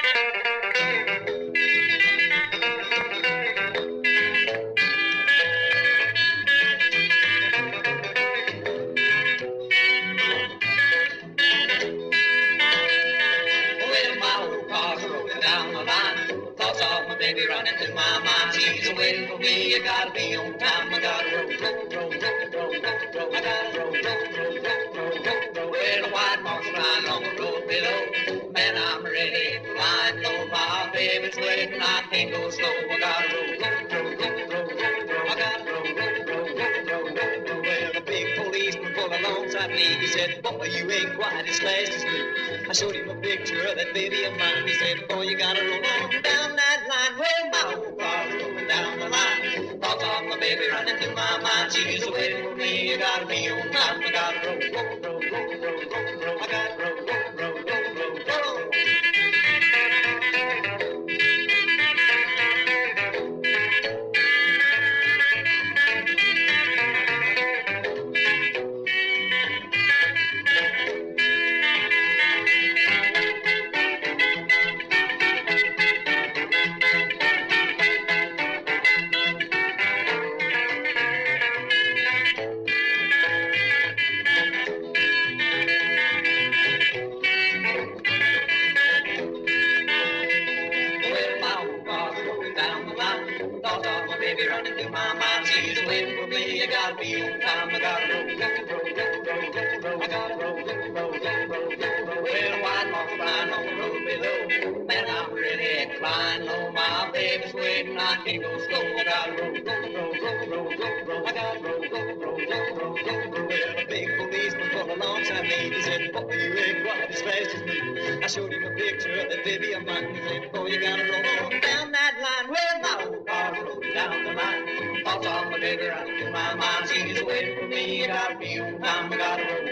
Well, my old car's rolling down the line. Thoughts of my baby running through my mind. She's waiting for me. I gotta be on time. I gotta roll, roll, roll, roll, roll, roll. I gotta roll, roll, roll, roll, roll, roll, roll. Well, a white mouse flying on the road below. Man, I'm ready, flying low. My baby's waiting. I can't go slow. I gotta roll, roll, roll, roll, roll, roll. I gotta roll, roll, roll, roll, roll, roll. Well, a big policeman pulled alongside me. He said, boy, you ain't quite as fast as me. I showed him a picture of that baby of mine. He said, boy, you gotta roll on down that line. Well, my old car's rolling down the line. Thoughts of my baby running through my mind. She's waiting for me. You gotta be on time. I gotta roll, roll, roll, roll, roll, roll, roll. I gotta roll, roll, roll, roll, roll, roll. Well, my old car's rolling down the line. Thoughts of my baby running through my mind. She's waiting for me. I gotta be on time. I gotta roll, roll, roll, roll, roll, roll. I gotta roll, roll, roll, roll, roll, roll. Well, a white mouse flying on the road below. Man, I'm ready, flying low. My baby's waiting. I can't go slow. I gotta roll, roll, roll, roll, roll, roll, roll. I gotta roll, roll, roll, roll, roll, roll, roll. Well, a big policeman pulled alongside me. He said, boy, you ain't quite as fast as me. I showed him a picture of that baby of mine. He said, boy, you gotta roll on down that line. Well, my old car's rolling down the line. Thoughts of my baby running through my mind. She's waiting for me. I gotta be on time. I gotta roll,